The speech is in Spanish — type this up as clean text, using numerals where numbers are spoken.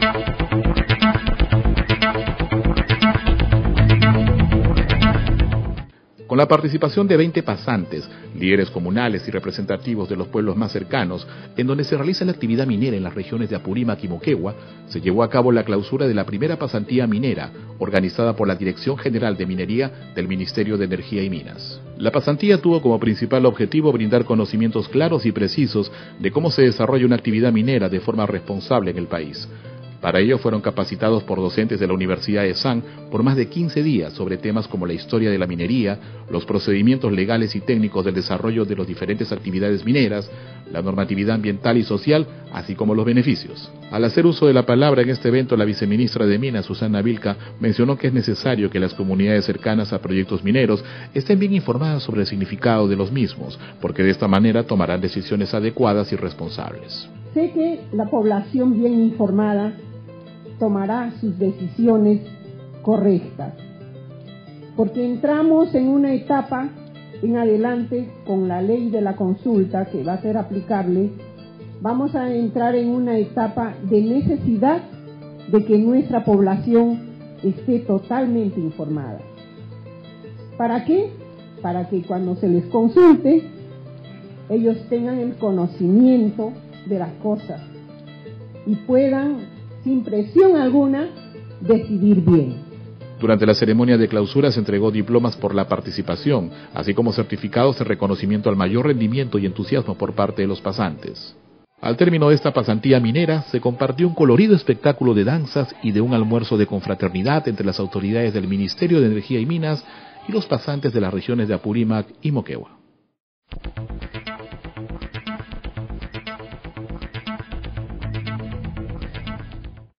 Con la participación de 20 pasantes, líderes comunales y representativos de los pueblos más cercanos, en donde se realiza la actividad minera en las regiones de Apurímac y Moquegua, se llevó a cabo la clausura de la primera pasantía minera, organizada por la Dirección General de Minería del Ministerio de Energía y Minas. La pasantía tuvo como principal objetivo brindar conocimientos claros y precisos de cómo se desarrolla una actividad minera de forma responsable en el país. Para ello fueron capacitados por docentes de la Universidad de San por más de 15 días sobre temas como la historia de la minería, los procedimientos legales y técnicos del desarrollo de las diferentes actividades mineras, la normatividad ambiental y social, así como los beneficios. Al hacer uso de la palabra en este evento, la viceministra de Minas, Susana Vilca, mencionó que es necesario que las comunidades cercanas a proyectos mineros estén bien informadas sobre el significado de los mismos, porque de esta manera tomarán decisiones adecuadas y responsables. Sé que la población bien informada tomará sus decisiones correctas, porque entramos en una etapa en adelante con la ley de la consulta que va a ser aplicable. Vamos a entrar en una etapa de necesidad de que nuestra población esté totalmente informada. ¿Para qué? Para que cuando se les consulte, ellos tengan el conocimiento de las cosas y puedan, sin presión alguna, decidir bien. Durante la ceremonia de clausura se entregó diplomas por la participación, así como certificados de reconocimiento al mayor rendimiento y entusiasmo por parte de los pasantes. Al término de esta pasantía minera, se compartió un colorido espectáculo de danzas y de un almuerzo de confraternidad entre las autoridades del Ministerio de Energía y Minas y los pasantes de las regiones de Apurímac y Moquegua.